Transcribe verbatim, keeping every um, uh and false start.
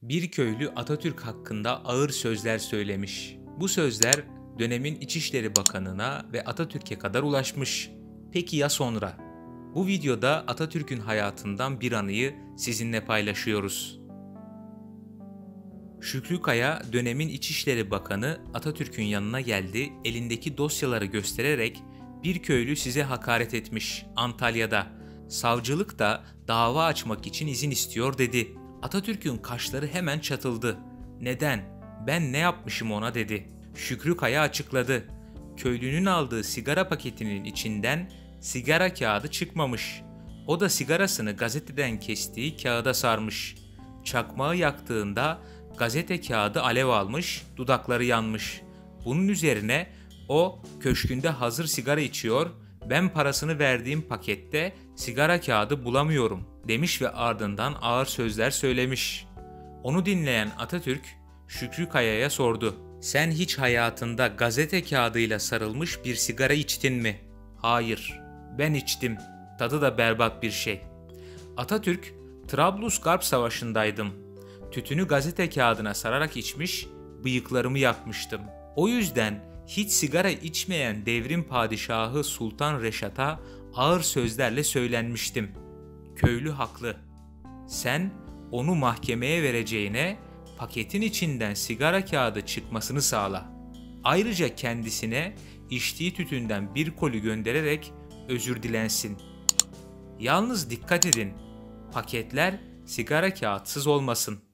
Bir köylü Atatürk hakkında ağır sözler söylemiş. Bu sözler dönemin İçişleri Bakanı'na ve Atatürk'e kadar ulaşmış. Peki ya sonra? Bu videoda Atatürk'ün hayatından bir anıyı sizinle paylaşıyoruz. Şükrü Kaya, dönemin İçişleri Bakanı Atatürk'ün yanına geldi, elindeki dosyaları göstererek "Bir köylü size hakaret etmiş Antalya'da. Savcılık da dava açmak için izin istiyor" dedi. Atatürk'ün kaşları hemen çatıldı. "Neden? Ben ne yapmışım ona?" dedi. Şükrü Kaya açıkladı. Köylünün aldığı sigara paketinin içinden sigara kağıdı çıkmamış. O da sigarasını gazeteden kestiği kağıda sarmış. Çakmağı yaktığında gazete kağıdı alev almış, dudakları yanmış. Bunun üzerine o köşkünde hazır sigara içiyor, "Ben parasını verdiğim pakette sigara kağıdı bulamıyorum" demiş ve ardından ağır sözler söylemiş. Onu dinleyen Atatürk, Şükrü Kaya'ya sordu. "Sen hiç hayatında gazete kağıdıyla sarılmış bir sigara içtin mi?" "Hayır, ben içtim. Tadı da berbat bir şey." Atatürk, "Trablusgarp Savaşı'ndaydım. Tütünü gazete kağıdına sararak içmiş, bıyıklarımı yakmıştım. O yüzden hiç sigara içmeyen devrim padişahı Sultan Reşat'a ağır sözlerle söylenmiştim. Köylü haklı. Sen onu mahkemeye vereceğine paketin içinden sigara kağıdı çıkmasını sağla. Ayrıca kendisine içtiği tütünden bir koli göndererek özür dilensin. Yalnız dikkat edin, paketler sigara kağıtsız olmasın."